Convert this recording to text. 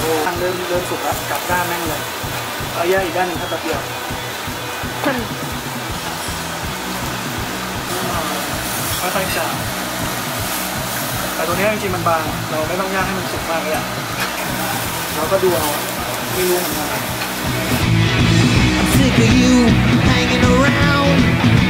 ทางเริ่มสุกแล้วกลับด้านแม่งเลยเอาย่างอีกด้านหนึ่งแค่แป๊บเดียวค่อยๆจางแต่ตัวนี้จริงๆมันบางเราไม่ต้องย่างให้มันสุกมากเลยเราก็ดูเอาไม่รู้เหมือนกัน